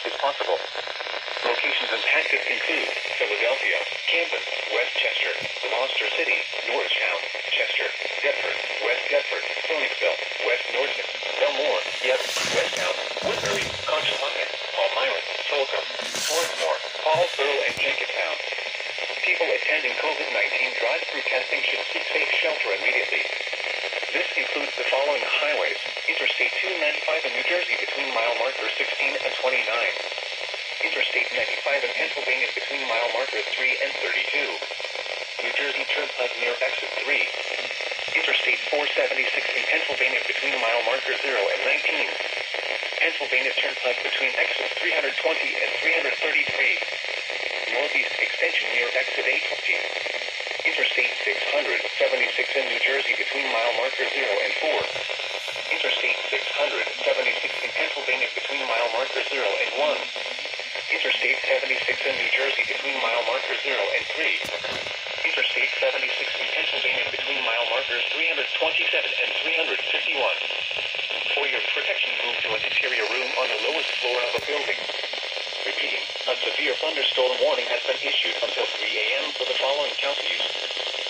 is possible. Locations impacted include Philadelphia, Camden, Westchester, Gloucester City, Norristown, Chester, Deptford, West Deptford, Phoenixville, West Norristown, Belmore, Westtown, Woodbury, Conshohocken, Palmyra, Slocum, Swarthmore, Paulsboro, and Jenkintown. People attending COVID-19 drive-through testing should seek safe shelter immediately. This includes the following highways: Interstate 295 in New Jersey between mile markers 16 and 29. Interstate 95 in Pennsylvania between mile markers 3 and 32. New Jersey Turnpike near exit 3. Interstate 476 in Pennsylvania between mile markers 0 and 19. Pennsylvania Turnpike between exits 320 and 333. Northeast Extension near exit 820. Interstate 676 in New Jersey between mile markers 0 and 4. Interstate 676 in Pennsylvania between mile markers 0 and 1. Interstate 76 in New Jersey between mile markers 0 and 3. Interstate 76 in Pennsylvania between mile markers 327 and 351. For your protection, move to an interior room on the lowest floor of a building. Repeating, a severe thunderstorm warning has been issued until 3 a.m. for the following counties: